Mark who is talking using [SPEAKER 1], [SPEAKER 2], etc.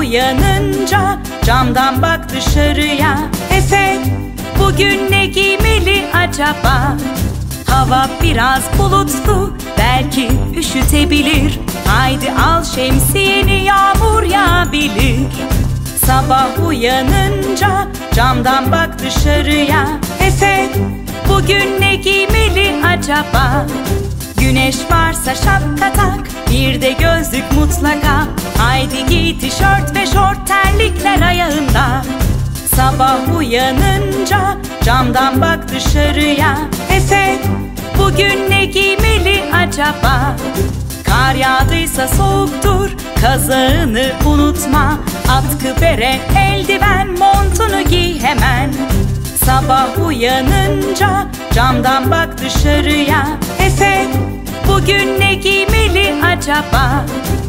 [SPEAKER 1] uyanınca camdan bak dışarıya. Efe, bugün ne giymeli acaba? Hava biraz bulutlu, belki üşütebilir. Haydi al şemsiyeni, yağmur yağabilir. Sabah uyanınca camdan bak dışarıya. Efe, bugün ne giymeli acaba? Güneş varsa şapka tak, bir de gözlük mutlaka. Haydi giy tişört ve şort, terlikler ayağında. Sabah uyanınca camdan bak dışarıya. Efe, bugün ne giymeli acaba? Kar yağdıysa soğuktur, kazağını unutma. Atkı, bere, eldiven, montunu giy hemen. Sabah uyanınca camdan bak dışarıya. Efe, bugün ne giymeli acaba?